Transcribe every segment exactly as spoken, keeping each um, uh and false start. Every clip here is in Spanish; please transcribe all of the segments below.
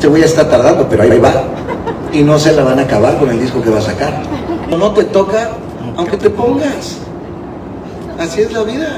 Este güey ya está tardando, pero ahí va. Y no se la van a acabar con el disco que va a sacar. No te toca, aunque te pongas. Así es la vida.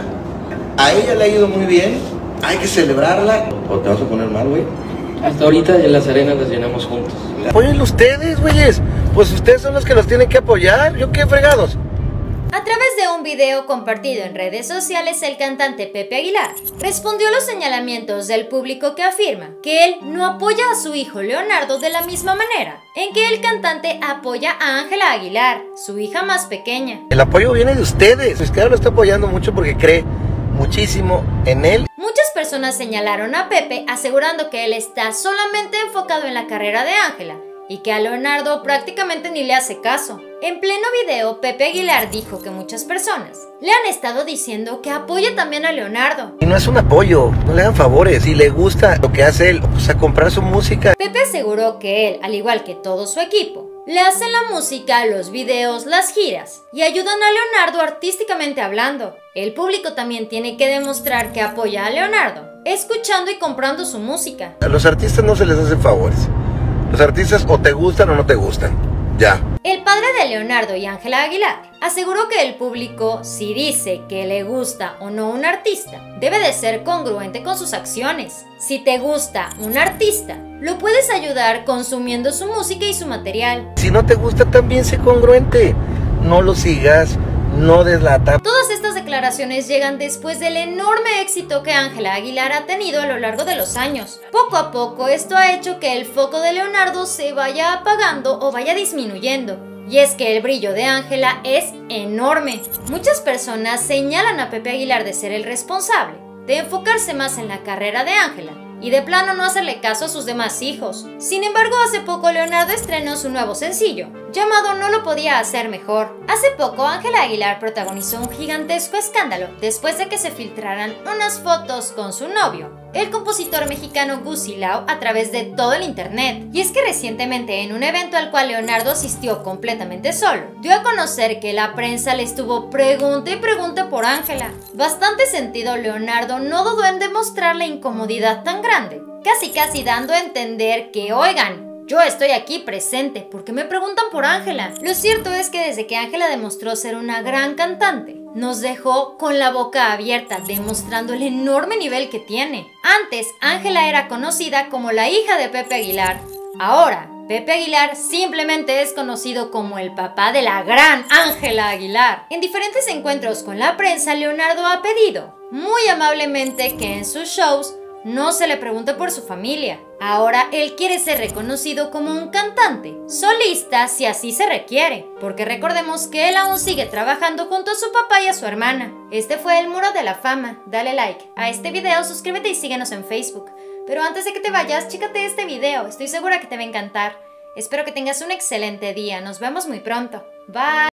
A ella le ha ido muy bien, hay que celebrarla. ¿O te vas a poner mal, güey? Hasta ahorita en las arenas las llenamos juntos. Apóyenlo ustedes, güeyes. Pues ustedes son los que los tienen que apoyar. ¿Yo qué fregados? A través de un video compartido en redes sociales, el cantante Pepe Aguilar respondió a los señalamientos del público que afirma que él no apoya a su hijo Leonardo de la misma manera en que el cantante apoya a Ángela Aguilar, su hija más pequeña. El apoyo viene de ustedes. Es que ahora lo está apoyando mucho porque cree muchísimo en él. Muchas personas señalaron a Pepe asegurando que él está solamente enfocado en la carrera de Ángela y que a Leonardo prácticamente ni le hace caso. En pleno video, Pepe Aguilar dijo que muchas personas le han estado diciendo que apoya también a Leonardo. Y no es un apoyo, no le hagan favores. Si le gusta lo que hace él, pues a comprar su música. Pepe aseguró que él, al igual que todo su equipo, le hacen la música, los videos, las giras y ayudan a Leonardo artísticamente hablando. El público también tiene que demostrar que apoya a Leonardo, escuchando y comprando su música. A los artistas no se les hacen favores. Los artistas o te gustan o no te gustan. Ya. El padre de Leonardo y Ángela Aguilar aseguró que el público, si dice que le gusta o no un artista, debe de ser congruente con sus acciones. Si te gusta un artista, lo puedes ayudar consumiendo su música y su material. Si no te gusta, también sé congruente. No lo sigas, no deslata. Todas estas declaraciones llegan después del enorme éxito que Ángela Aguilar ha tenido a lo largo de los años. Poco a poco esto ha hecho que el foco de Leonardo se vaya apagando o vaya disminuyendo. Y es que el brillo de Ángela es enorme. Muchas personas señalan a Pepe Aguilar de ser el responsable, de enfocarse más en la carrera de Ángela y de plano no hacerle caso a sus demás hijos. Sin embargo, hace poco Leonardo estrenó su nuevo sencillo, llamado No lo podía hacer mejor. Hace poco Ángela Aguilar protagonizó un gigantesco escándalo después de que se filtraran unas fotos con su novio, el compositor mexicano Gusi Lau, a través de todo el internet. Y es que recientemente, en un evento al cual Leonardo asistió completamente solo, dio a conocer que la prensa le estuvo pregunte y pregunte por Ángela. Bastante sentido, Leonardo no dudó en demostrar la incomodidad tan grande, casi casi dando a entender que, oigan, yo estoy aquí presente porque me preguntan por Ángela. Lo cierto es que desde que Ángela demostró ser una gran cantante, nos dejó con la boca abierta, demostrando el enorme nivel que tiene. Antes, Ángela era conocida como la hija de Pepe Aguilar. Ahora, Pepe Aguilar simplemente es conocido como el papá de la gran Ángela Aguilar. En diferentes encuentros con la prensa, Leonardo ha pedido, muy amablemente, que en sus shows no se le pregunte por su familia. Ahora él quiere ser reconocido como un cantante solista si así se requiere, porque recordemos que él aún sigue trabajando junto a su papá y a su hermana. Este fue el Muro de la Fama. Dale like a este video, suscríbete y síguenos en Facebook. Pero antes de que te vayas, chécate este video, estoy segura que te va a encantar. Espero que tengas un excelente día, nos vemos muy pronto. Bye.